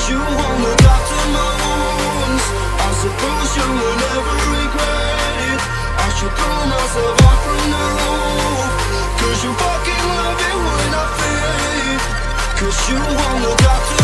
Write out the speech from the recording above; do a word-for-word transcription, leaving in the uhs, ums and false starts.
you won't look after my wounds. I suppose you will never regret it. I should throw myself out from the roof, cause you fucking love it when I fade. Cause you won't look after